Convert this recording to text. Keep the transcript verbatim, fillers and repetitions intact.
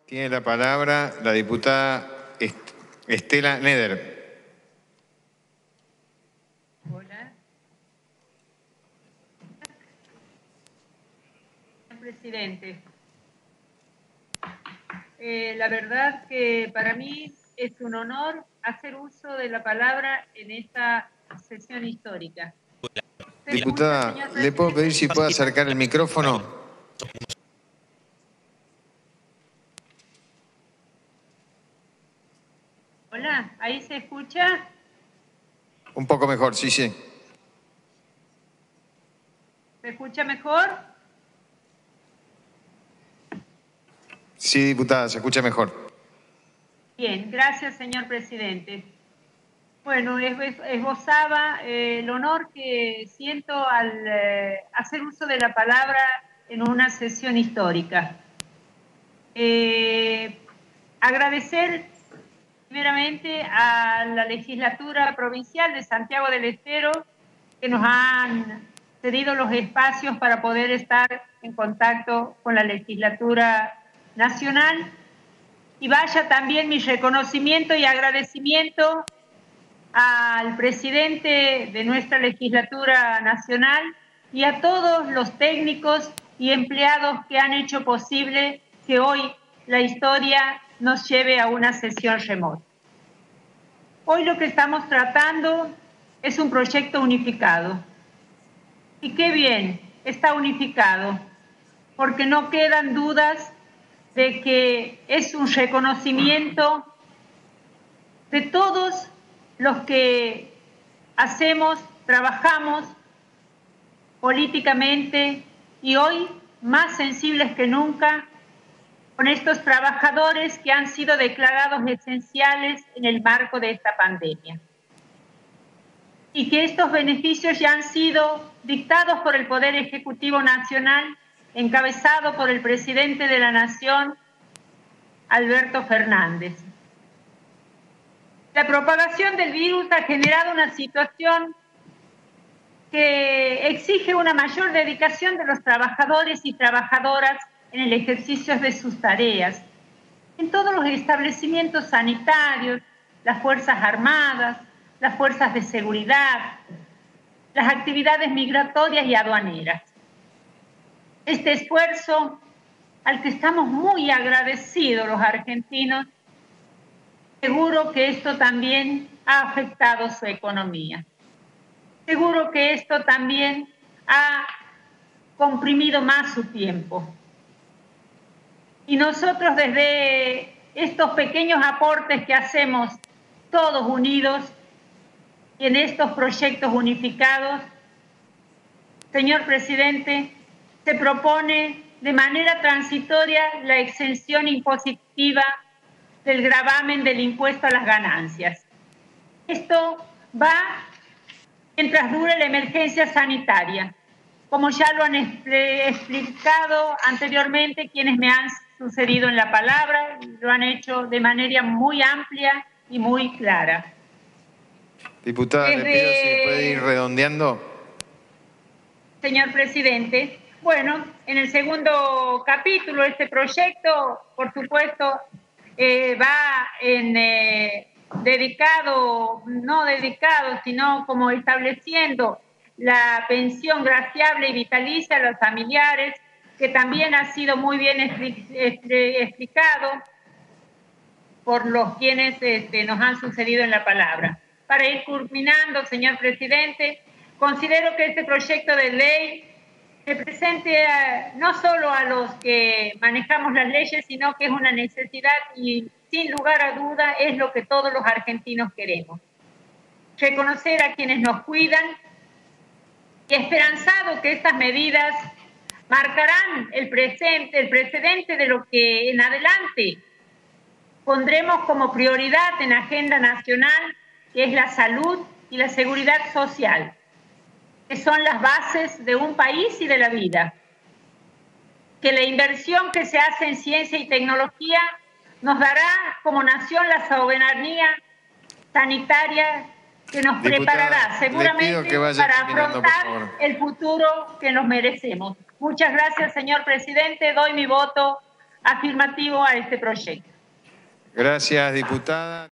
Tiene la palabra la diputada Estela Neder. Hola. Señor presidente, eh, la verdad que para mí es un honor hacer uso de la palabra en esta sesión histórica. Diputada, ¿le puedo pedir si puede acercar el micrófono? Hola, ¿ahí se escucha? Un poco mejor, sí, sí. ¿Se escucha mejor? Sí, diputada, se escucha mejor. Bien, gracias, señor presidente. Bueno, esbozaba eh, el honor que siento al eh, hacer uso de la palabra en una sesión histórica. Eh, agradecer primeramente a la legislatura provincial de Santiago del Estero que nos han cedido los espacios para poder estar en contacto con la legislatura nacional, y vaya también mi reconocimiento y agradecimiento al presidente de nuestra legislatura nacional y a todos los técnicos y empleados que han hecho posible que hoy la historia nos lleve a una sesión remota. Hoy lo que estamos tratando es un proyecto unificado. Y qué bien, está unificado, porque no quedan dudas de que es un reconocimiento de todos los que hacemos, trabajamos políticamente y hoy más sensibles que nunca con estos trabajadores que han sido declarados esenciales en el marco de esta pandemia. Y que estos beneficios ya han sido dictados por el Poder Ejecutivo Nacional, encabezado por el presidente de la Nación, Alberto Fernández. La propagación del virus ha generado una situación que exige una mayor dedicación de los trabajadores y trabajadoras en el ejercicio de sus tareas, en todos los establecimientos sanitarios, las Fuerzas Armadas, las fuerzas de seguridad, las actividades migratorias y aduaneras. Este esfuerzo, al que estamos muy agradecidos los argentinos, seguro que esto también ha afectado su economía. Seguro que esto también ha comprimido más su tiempo. Y nosotros desde estos pequeños aportes que hacemos todos unidos y en estos proyectos unificados, señor presidente, se propone de manera transitoria la exención impositiva del gravamen del impuesto a las ganancias. Esto va mientras dure la emergencia sanitaria, como ya lo han explicado anteriormente quienes me han sucedido en la palabra, lo han hecho de manera muy amplia y muy clara. Diputada, Desde... le pido si puede ir redondeando. Señor presidente, bueno, en el segundo capítulo este proyecto, por supuesto, eh, va en, eh, dedicado, no dedicado, sino como estableciendo la pensión graciable y vitalicia a los familiares, que también ha sido muy bien explicado por los quienes este, nos han sucedido en la palabra. Para ir culminando, señor presidente, considero que este proyecto de ley represente a, no solo a los que manejamos las leyes, sino que es una necesidad y sin lugar a duda es lo que todos los argentinos queremos. Reconocer a quienes nos cuidan y esperanzado que estas medidas marcarán el presente, el precedente de lo que en adelante pondremos como prioridad en agenda nacional, que es la salud y la seguridad social, que son las bases de un país y de la vida. Que la inversión que se hace en ciencia y tecnología nos dará como nación la soberanía sanitaria que nos Diputada, preparará seguramente para afrontar el futuro que nos merecemos. Muchas gracias, señor presidente. Doy mi voto afirmativo a este proyecto. Gracias, diputada.